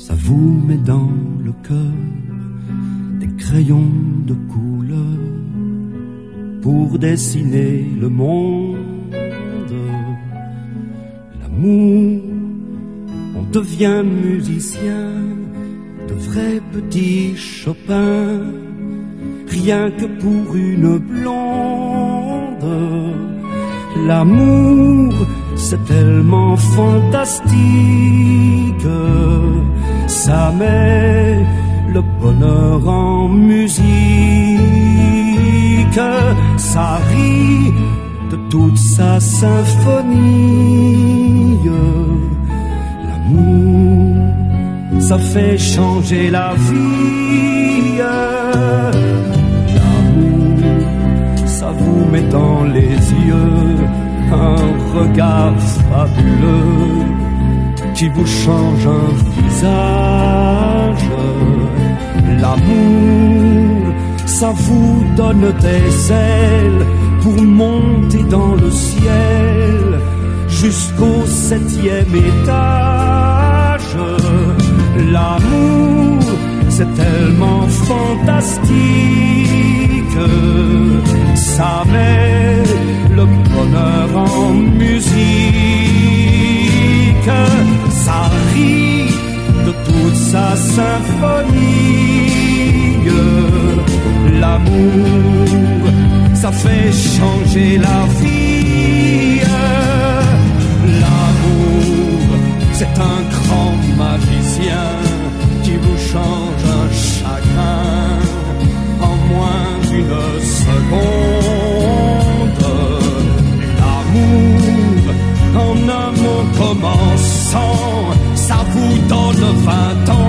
Ça vous met dans le cœur des crayons de couleur pour dessiner le monde. L'amour, on devient musicien, de vrais petits Chopin, rien que pour une blonde. L'amour, c'est tellement fantastique, ça met le bonheur en musique, ça rit de toute sa symphonie. L'amour, ça fait changer la vie. L'amour, ça vous met dans les yeux un regard fabuleux qui vous change un visage. L'amour, ça vous donne des ailes pour monter dans le ciel jusqu'au 7e étage. L'amour, c'est tellement fantastique, ça met le bonheur en musique, ça rit de toute sa symphonie. L'amour, ça fait changer la vie. L'amour, c'est un grand magicien qui vous change un chagrin en moins d'une seconde. L'amour, en un mot commençant, ça vous donne 20 ans.